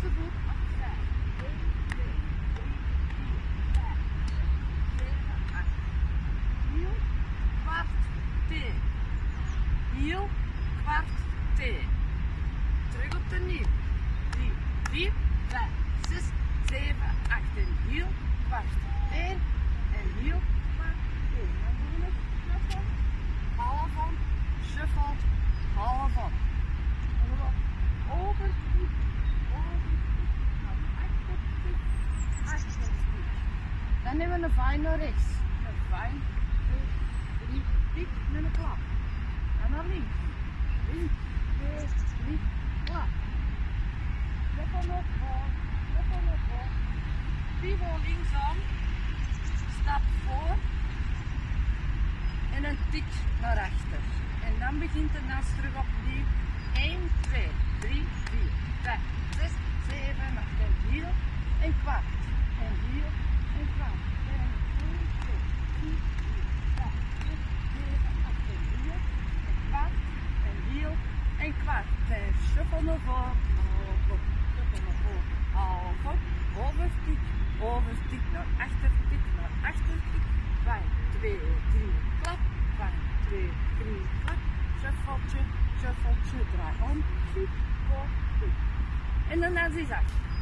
Laatste voet opzij. 1, 2, 3, 4, 5, 6, 7, 8. Heel, kwart, teen. Heel, kwart, teen. Terug op de nieuw. 3, 4, 5, 6, 7, 8. En heel, kwart, teen. En heel, kwart, teen. Dan doen we het shuffle, half om, shuffle, half om. Overstuk, naar achterstuk, achterstuk. Dan nemen we een fijn naar rechts. Een fijn, 2, 3, dik met een klap. En naar links. Links, 2, 3, klap. Shuffle nog voor, shuffle nog voor. Pivot linksom, stap voor. En een tik naar achter. En dan begint de nas terug opnieuw. 1, 2, 3, 4, 5, 6, 7, 8. En heel, en kwart. En heel, en kwart. En 1, 2, 3, 4, 5, 6, 7, 8. En heel, en kwart. En heel, en kwart. En shuffle naar voor. Shuffle naar voor. Half op. Overstik. Overstik naar achter. Tik naar achter. 5, 2, 3, klap. 5, 2, 3, klap. Shuffle, shuffle, draai om, 3, 4, 5. En dan is het af.